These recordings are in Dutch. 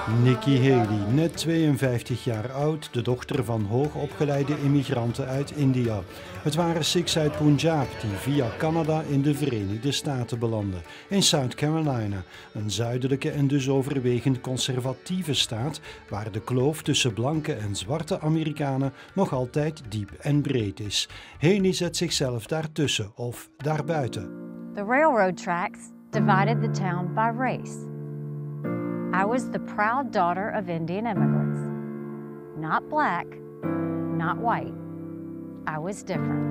Nikki Haley, net 52 jaar oud, de dochter van hoogopgeleide immigranten uit India. Het waren Sikhs uit Punjab die via Canada in de Verenigde Staten belanden. In South Carolina, een zuidelijke en dus overwegend conservatieve staat waar de kloof tussen blanke en zwarte Amerikanen nog altijd diep en breed is. Haley zet zichzelf daartussen of daarbuiten. The railroad tracks divided the town by race. I was the proud daughter of Indian immigrants. Not black, not white. I was different.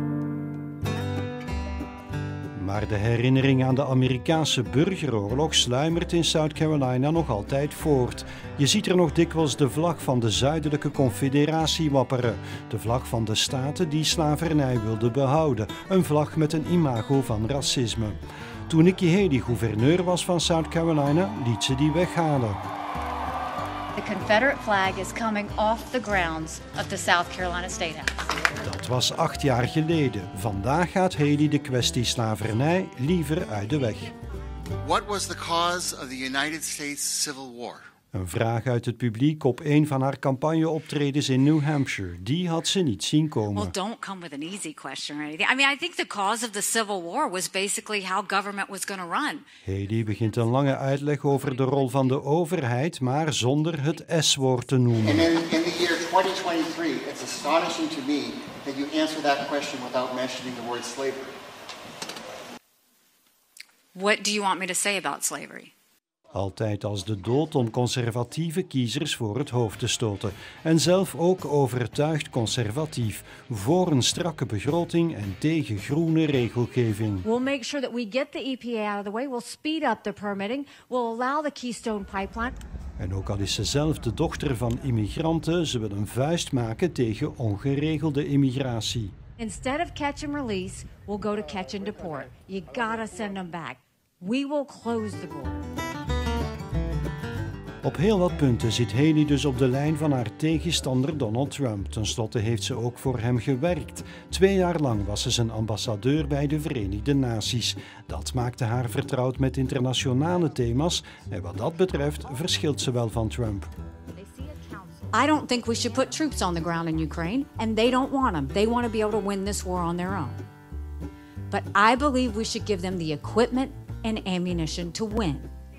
Maar de herinnering aan de Amerikaanse burgeroorlog sluimert in South Carolina nog altijd voort. Je ziet er nog dikwijls de vlag van de Zuidelijke Confederatie wapperen. De vlag van de staten die slavernij wilden behouden. Een vlag met een imago van racisme. Toen Nikki Haley gouverneur was van South Carolina, liet ze die weghalen. The Confederate flag is coming off the grounds of the South Carolina State House. Dat was 8 jaar geleden. Vandaag gaat Haley de kwestie slavernij liever uit de weg. What was the cause of the United States Civil War? Een vraag uit het publiek op een van haar campagneoptredens in New Hampshire. Die had ze niet zien komen. Well, don't come with an easy question or anything. I mean, I think the cause of the Civil War was basically how government was going to run. Haley begint een lange uitleg over de rol van de overheid, maar zonder het S-woord te noemen. And in the year 2023, it's astonishing to me that you answer that question without mentioning the word slavery. What do you want me to say about slavery? Altijd als de dood om conservatieve kiezers voor het hoofd te stoten. En zelf ook overtuigd conservatief. Voor een strakke begroting en tegen groene regelgeving. We'll make sure that we get the EPA out of the way. We'll speed up the permitting. We'll allow the Keystone Pipeline. En ook al is ze zelf de dochter van immigranten, ze wil een vuist maken tegen ongeregelde immigratie. Instead of catch and release, we'll go to catch and deport. You gotta send them back. We will close the border. Op heel wat punten zit Haley dus op de lijn van haar tegenstander Donald Trump. Ten slotte heeft ze ook voor hem gewerkt. 2 jaar lang was ze zijn ambassadeur bij de Verenigde Naties. Dat maakte haar vertrouwd met internationale thema's en wat dat betreft verschilt ze wel van Trump. I don't think we should put troops on the ground in Ukraine, and they don't want them. They want to be able to win this war on their own. But I believe we should give them the equipment and ammunition to win.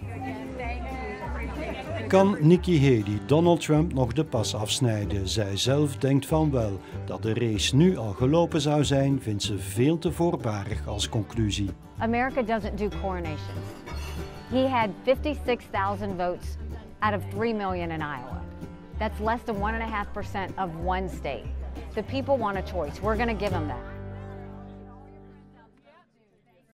Kan Nikki Haley Donald Trump nog de pas afsnijden? Zij zelf denkt van wel. Dat de race nu al gelopen zou zijn, vindt ze veel te voorbarig als conclusie. America doesn't do coronation. He had 56,000 votes out of 3 million in Iowa. That's less than 1.5% of one state. The people want a choice. We're going to give them that.